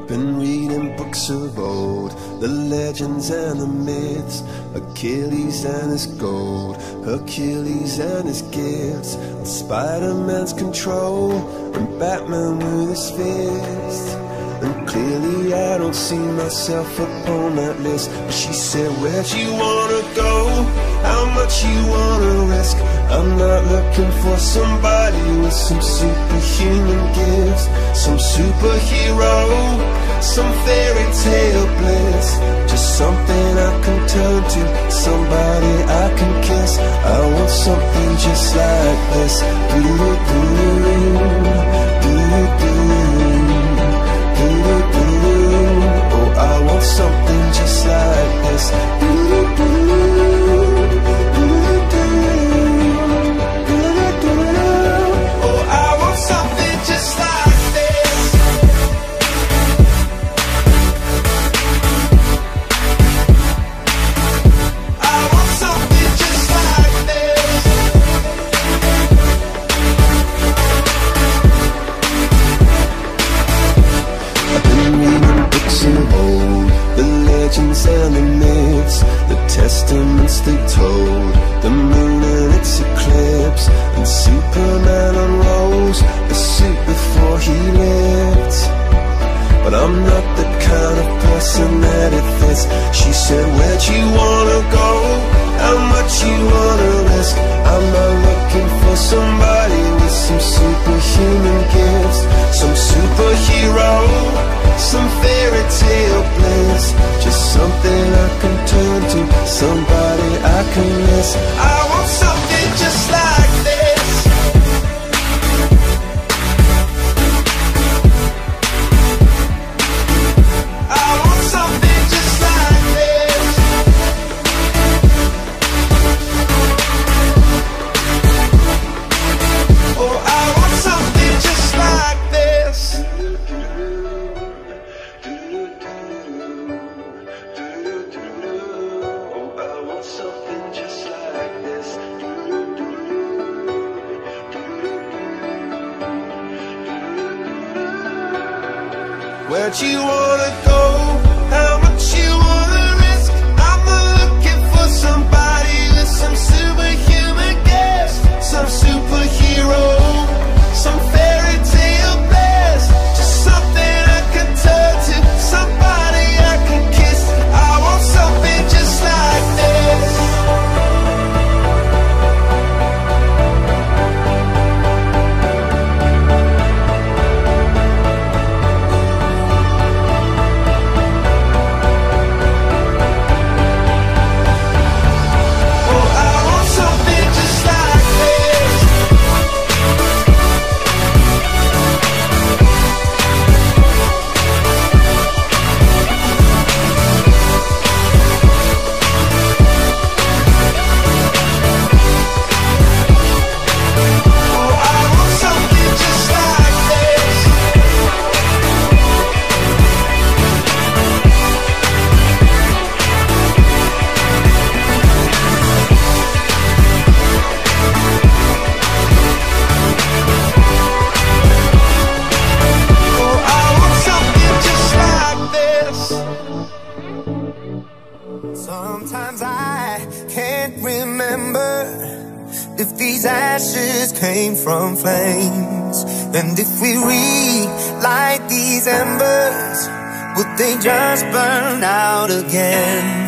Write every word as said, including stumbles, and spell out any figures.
I've been reading books of old, the legends and the myths, Achilles and his gold, Hercules and his gifts, and Spider-Man's control, and Batman with his fists. And clearly I don't see myself upon that list. But she said, where'd you wanna go? How much you wanna risk? I'm not looking for somebody with some superhuman gifts, some superhero, some fairy tale bliss. Just something I can turn to, somebody I can kiss. I want something just like this. Do-do-do, do-do-do. Oh, I want something just like this. Oh, I want something just like this. I want something just like this. I've been reading books of old, the legends and the myths, the testaments they told, the moon and its eclipse, and Superman unrolls the suit before he lived. But I'm not the kind of person that it fits. She said, where'd you wanna go? How much you wanna risk? I'm not looking for somebody with some superhuman gifts, some superhero, some fairy tale bliss. Just something I can turn to, somebody I can miss. I want something just like this. I want something just like this. Oh, I want something just like this. Where'd you wanna go? How much you wanna risk? I'm not looking for somebody with some superhuman gifts, some superhero, some fairy tale bliss. Just something I can turn to, somebody I can kiss. I want something just like this. Sometimes I can't remember if these ashes came from flames, and if we relight these embers, would they just burn out again?